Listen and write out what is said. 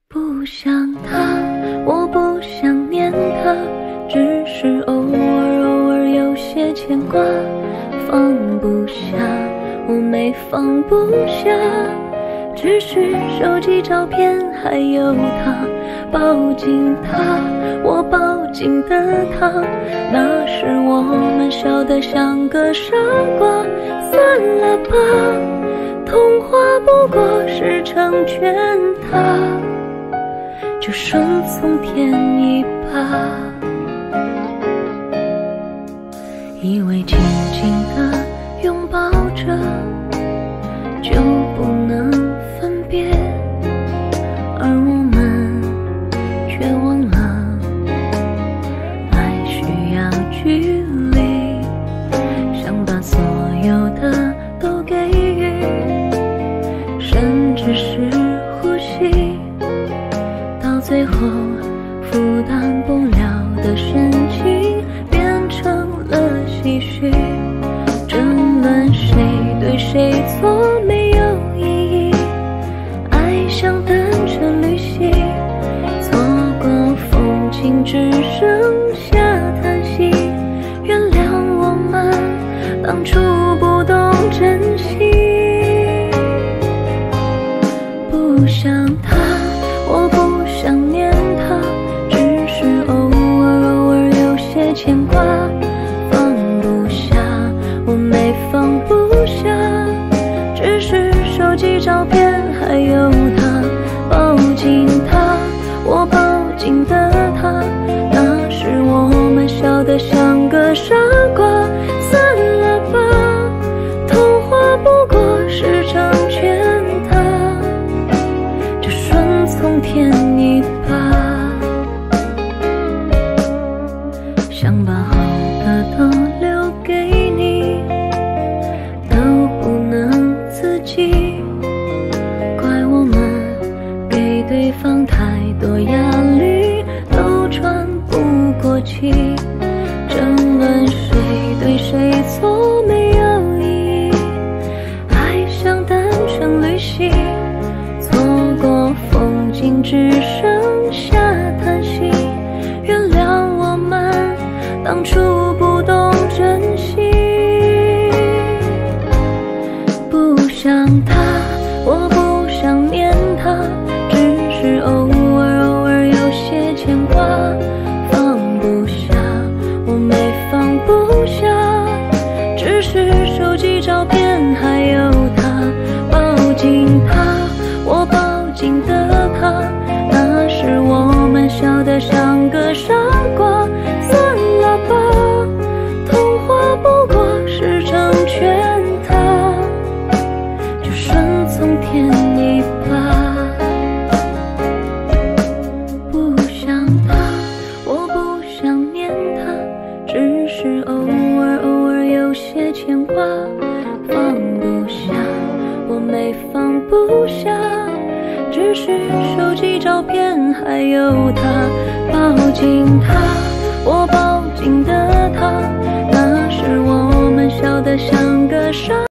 不想他，我不想念他，只是偶尔有些牵挂，放不下，我没放不下，只是手机照片还有他，抱紧他，我抱紧的他，那时我们笑得像个傻瓜，算了吧，童话不过是成全他，就顺从天意吧。以为紧紧地拥抱着就不能分别，而我们却忘了爱需要距离，想把所有的都给予，甚至是呼吸，到最后负担不了的深情变成了唏嘘，争论谁对谁错没有意义，爱像单程旅行，错过风景只剩下叹息，原谅我们当初不懂珍惜。不想他，我不想念他，只是偶尔有些牵挂，放不下，我没放不下，只是手机照片还有他，抱紧他，我抱紧的他，那时我们笑得像个傻瓜，算了吧，童话不过是成全他，就顺从天意吧。想把好的都留给你，都不能自己，怪我们给对方太多压力，都喘不过气，争论谁对谁错没有意义，爱像单程旅行，错过风景只剩下叹息，原谅我们当初不懂珍惜。不想他，我不想念他，只是偶尔有些牵挂，放不下，我没放不下，只是手机照片还有他，抱紧他，我抱紧的他，那时我们笑得像个傻瓜，算了吧，童话不过是成全他，就顺从天意吧。不想他，我不想念他，只是偶尔有些牵挂，放不下，我没放不下，只是手机照片还有他，抱紧他，我抱紧的他，那时我们笑得像个傻